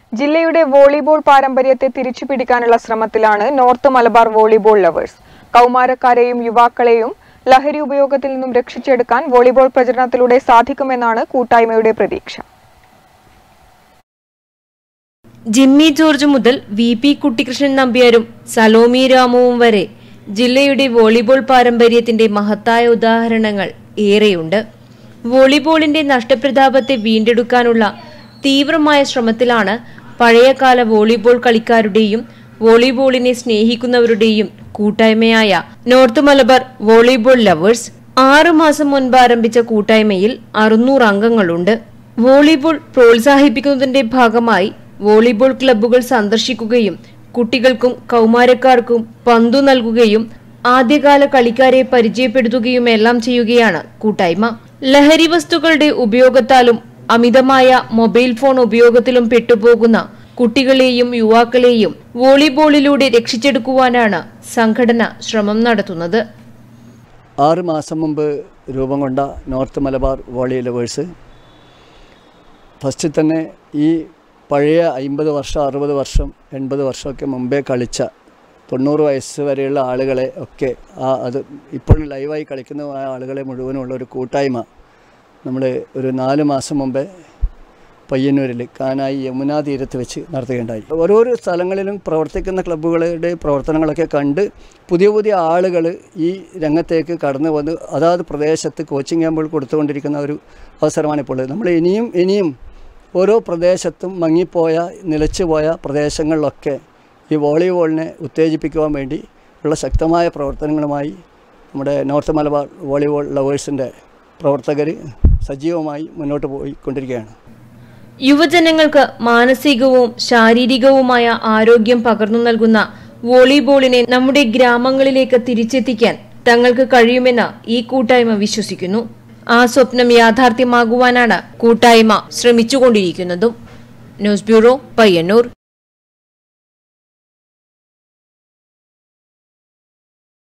ജില്ലയുടെ വോളിബോൾ പാരമ്പര്യത്തെ തിരിച്ചുപിടിക്കാനുള്ള ശ്രമത്തിലാണ് നോർത്ത് മലബാർ വോളിബോൾ ലവേഴ്സ്. കൗമാരക്കാരെയും യുവാക്കളെയും ലഹരി ഉപയോഗത്തിൽ നിന്നും രക്ഷിച്ചെടുക്കാൻ വോളിബോൾ പ്രചരണത്തിലൂടെ സാധിക്കുമെന്നാണ് കൂട്ടായ്മയുടെ പ്രതീക്ഷ. ജിമ്മി ജോർജ് മുതൽ VP കുട്ടികൃഷ്ണൻ നമ്പ്യാരും സലോമി രാമുവും വരെ ജില്ലയുടെ വോളിബോൾ പാരമ്പര്യത്തിന്റെ മഹത്തായ ഉദാഹരണങ്ങൾ ഏറെയുണ്ട്. വോളിബോളിന്റെ നഷ്ടപ്രതാപത്തെ വീണ്ടെടുക്കാനുള്ള തീവ്രമായ ശ്രമത്തിലാണ് പഴയകാല വോളിബോൾ കളിക്കാരുടെയും വോളിബോളിനെ സ്നേഹിക്കുന്നവരുടെയും കൂട്ടായ്മയായ നോർത്ത് മലബാർ വോളിബോൾ ലവേഴ്സ്. 6 മാസം മുൻപ് ആരംഭിച്ച കൂട്ടായ്മയിൽ 600 അംഗങ്ങളുണ്ട്. വോളിബോൾ പ്രോത്സാഹിപ്പിക്കുന്നതിന്റെ ഭാഗമായി വോളിബോൾ ക്ലബ്ബുകൾ സന്ദർശിക്കുകയും കുട്ടികൾക്കും കൗമാരക്കാർക്കും പന്തു നൽകുകയും ആദ്യകാല കളിക്കാരെ പരിചയപ്പെടുത്തുകയുമെല്ലാം ചെയ്യുകയാണ് കൂട്ടായ്മ. ലഹരി വസ്തുക്കളുടെ ഉപയോഗത്താലും അമിതമായ മൊബൈൽ ഫോൺ ഉപയോഗത്തിലും പെട്ടുപോകുന്ന കുട്ടികളെയും യുവാക്കളെയും വോളിബോളിലൂടെ രക്ഷിച്ചെടുക്കുവാനാണ് സംഘടന ശ്രമം നടത്തുന്നത്. 6 മാസം മുമ്പ് രൂപം കൊണ്ട north Malabar volley lovers first തന്നെ ഈ പഴയ 50 വർഷം 60 വർഷം 80 വർഷമൊക്കെ മുമ്പേ കളിച്ച 90 വയസ്സ് വരെയുള്ള ആളുകളെ ഒക്കെ അത് ഇപ്പോൾ ലൈവായി കളിക്കുന്ന ആളുകളെ മുഴുവനുള്ള ഒരു കൂട്ടായ്മ നമ്മൾ ഒരു 4 മാസം മുമ്പേ പയ്യന്നൂരിൽ കാനായി യമുനാ തീരത്ത് വെച്ച് നടത്തുകയുണ്ടായി. ഓരോരോ സ്ഥലങ്ങളിലും പ്രവർത്തിക്കുന്ന ക്ലബ്ബുകളുടെ പ്രവർത്തനങ്ങളൊക്കെ കണ്ട് പുതിയ പുതിയ ആളുകൾ ഈ രംഗത്തേക്ക് കടന്നു വന്ന് അതാത് പ്രദേശത്ത് കോച്ചിങ് ക്യാമ്പുകൾ കൊടുത്തുകൊണ്ടിരിക്കുന്ന ഒരു അവസരമാണിപ്പോൾ. നമ്മൾ ഇനിയും ഓരോ പ്രദേശത്തും മങ്ങിപ്പോയ നിലച്ചുപോയ പ്രദേശങ്ങളിലൊക്കെ ഈ വോളിബോളിനെ ഉത്തേജിപ്പിക്കുവാൻ വേണ്ടി ഉള്ള ശക്തമായ പ്രവർത്തനങ്ങളുമായി നമ്മുടെ നോർത്ത് മലബാർ വോളിബോൾ ലവേഴ്സിൻ്റെ പ്രവർത്തകർ സജീവമായി മുന്നോട്ട് പോയിക്കൊണ്ടിരിക്കുകയാണ്. യുവജനങ്ങൾക്ക് മാനസികവും ശാരീരികവുമായ ആരോഗ്യം പകർന്നു നൽകുന്ന വോളിബോളിനെ നമ്മുടെ ഗ്രാമങ്ങളിലേക്ക് തിരിച്ചെത്തിക്കാൻ തങ്ങൾക്ക് കഴിയുമെന്ന് ഈ കൂട്ടായ്മ വിശ്വസിക്കുന്നു. ആ സ്വപ്നം യാഥാർത്ഥ്യമാകുവാനാണ് കൂട്ടായ്മ ശ്രമിച്ചുകൊണ്ടിരിക്കുന്നതും. News bureau, Payyanur.